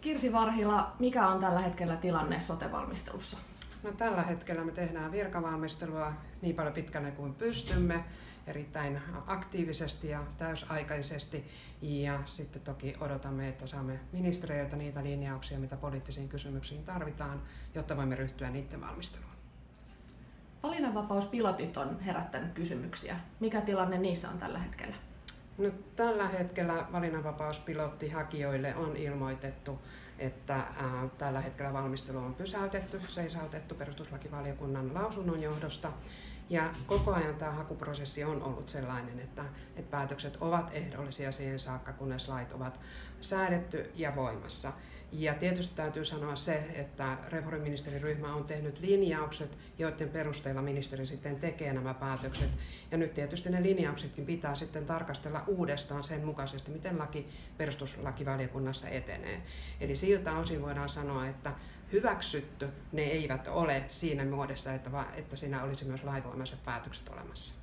Kirsi Varhila, mikä on tällä hetkellä tilanne sote-valmistelussa? No, tällä hetkellä me tehdään virkavalmistelua niin paljon pitkälle kuin pystymme, erittäin aktiivisesti ja täysaikaisesti. Ja sitten toki odotamme, että saamme ministeriöiltä niitä linjauksia, mitä poliittisiin kysymyksiin tarvitaan, jotta voimme ryhtyä niiden valmisteluun. Valinnanvapauspilotit on herättänyt kysymyksiä. Mikä tilanne niissä on tällä hetkellä? No, tällä hetkellä valinnanvapauspilottihakijoille on ilmoitettu, että tällä hetkellä valmistelu on seisautettu perustuslakivaliokunnan lausunnon johdosta. Ja koko ajan tämä hakuprosessi on ollut sellainen, että päätökset ovat ehdollisia siihen saakka, kunnes lait ovat säädetty ja voimassa. Ja tietysti täytyy sanoa se, että reformiministeriryhmä on tehnyt linjaukset, joiden perusteella ministeri sitten tekee nämä päätökset. Ja nyt tietysti ne linjauksetkin pitää sitten tarkastella uudestaan sen mukaisesti, miten laki perustuslakivaliokunnassa etenee. Eli siltä osin voidaan sanoa, että hyväksytty ne eivät ole siinä muodossa, että siinä olisi myös lainvoimaiset päätökset olemassa.